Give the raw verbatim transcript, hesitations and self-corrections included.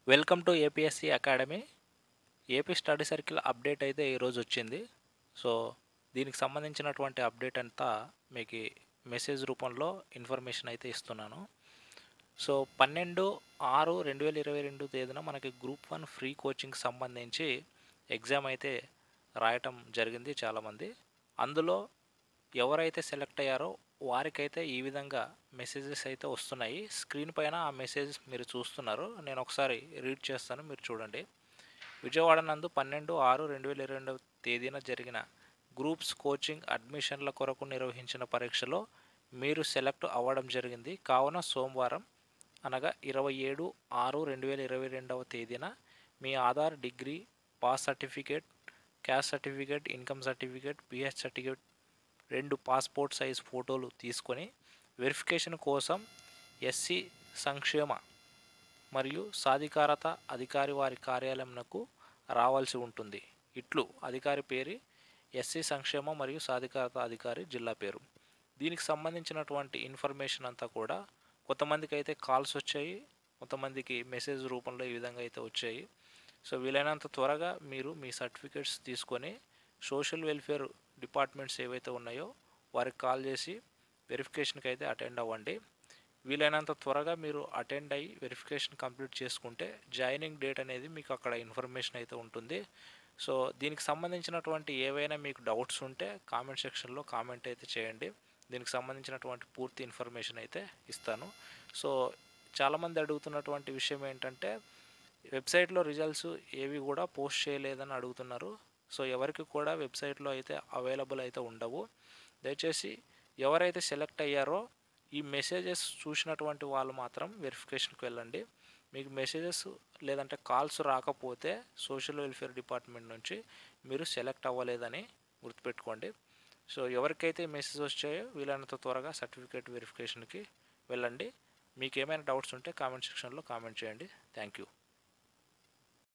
Welcome to APSC academy. AP study circle update అయితే ఈరోజు వచ్చింది. సో దీనికి సంబంధించినటువంటి అప్డేట్ అంతా మీకు మెసేజ్ రూపంలో ఇన్ఫర్మేషన్ అయితే ఇస్తున్నాను. సో పన్నెండు ఆరు రెండు వేల ఇరవై రెండు తేదీన మనకి గ్రూప్ వన్ ఫ్రీ కోచింగ్ సంబంధించి ఎగ్జామ్ అయితే రాయటం జరిగింది చాలామంది. అందులో ఎవరైతే సెలెక్ట్ అయ్యారో వారికైతే ఈ విధంగా మెసేజెస్ అయితే వస్తున్నాయి. స్క్రీన్ పైన ఆ మెసేజెస్ మీరు చూస్తున్నారు. నేను ఒకసారి రీడ్ చేస్తాను, మీరు చూడండి. విజయవాడ నందు పన్నెండు ఆరు రెండు వేల ఇరవై రెండవ తేదీన జరిగిన గ్రూప్స్ కోచింగ్ అడ్మిషన్ల కొరకు నిర్వహించిన పరీక్షలో మీరు సెలెక్ట్ అవ్వడం జరిగింది. కావున సోమవారం అనగా ఇరవై ఏడు ఆరు రెండు వేల ఇరవై రెండవ తేదీన మీ Aadhaar, degree, pass certificate, caste certificate, income certificate, PH certificate, రెండు పాస్పోర్ట్ సైజ్ ఫోటోలు తీసుకొని వెరిఫికేషన్ కోసం ఎస్సీ సంక్షేమ మరియు సాధికారత అధికారి వారి కార్యాలయంకు రావాల్సి ఉంటుంది. ఇట్లు అధికారి పేరు ఎస్సీ సంక్షేమ మరియు సాధికారత అధికారి, జిల్లా పేరు. దీనికి సంబంధించినటువంటి ఇన్ఫర్మేషన్ అంతా కూడా కొంతమందికి అయితే కాల్స్ వచ్చాయి, కొంతమందికి మెసేజ్ రూపంలో ఈ విధంగా అయితే వచ్చాయి. సో వీలైనంత త్వరగా మీరు మీ సర్టిఫికేట్స్ తీసుకొని సోషల్ వెల్ఫేర్ డిపార్ట్మెంట్స్ ఏవైతే ఉన్నాయో వారికి కాల్ చేసి వెరిఫికేషన్కి అయితే అటెండ్ అవ్వండి. వీలైనంత త్వరగా మీరు అటెండ్ అయ్యి వెరిఫికేషన్ కంప్లీట్ చేసుకుంటే జాయినింగ్ డేట్ అనేది మీకు అక్కడ ఇన్ఫర్మేషన్ అయితే ఉంటుంది. సో దీనికి సంబంధించినటువంటి ఏవైనా మీకు డౌట్స్ ఉంటే కామెంట్ సెక్షన్లో కామెంట్ అయితే చేయండి. దీనికి సంబంధించినటువంటి పూర్తి ఇన్ఫర్మేషన్ అయితే ఇస్తాను. సో చాలామంది అడుగుతున్నటువంటి విషయం ఏంటంటే వెబ్సైట్లో రిజల్ట్స్ ఏవి కూడా పోస్ట్ చేయలేదని అడుగుతున్నారు. సో ఎవరికి కూడా వెబ్సైట్లో అయితే అవైలబుల్ అయితే ఉండవు. దయచేసి ఎవరైతే సెలెక్ట్ అయ్యారో ఈ మెసేజెస్ చూసినటువంటి వాళ్ళు మాత్రం వెరిఫికేషన్కి వెళ్ళండి. మీకు మెసేజెస్ లేదంటే కాల్స్ రాకపోతే సోషల్ వెల్ఫేర్ డిపార్ట్మెంట్ నుంచి మీరు సెలెక్ట్ అవ్వలేదని గుర్తుపెట్టుకోండి. సో ఎవరికైతే మెసేజ్ వచ్చాయో వీలైనంత త్వరగా సర్టిఫికేట్ వెరిఫికేషన్కి వెళ్ళండి. మీకు ఏమైనా డౌట్స్ ఉంటే కామెంట్ సెక్షన్లో కామెంట్ చేయండి. Thank you.